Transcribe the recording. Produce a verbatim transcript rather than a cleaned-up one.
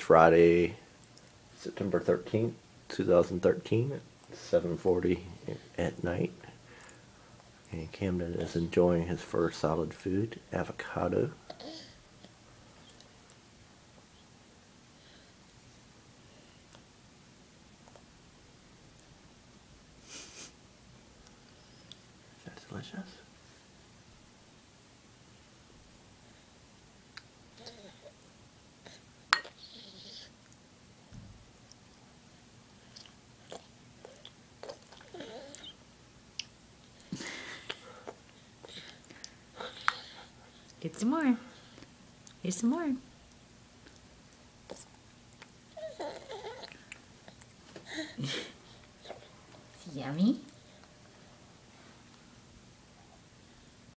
Friday, September thirteenth, two thousand thirteen at seven forty at night. And Camden is enjoying his first solid food, avocado. Is that delicious? Get some more. Here's some more. Yummy.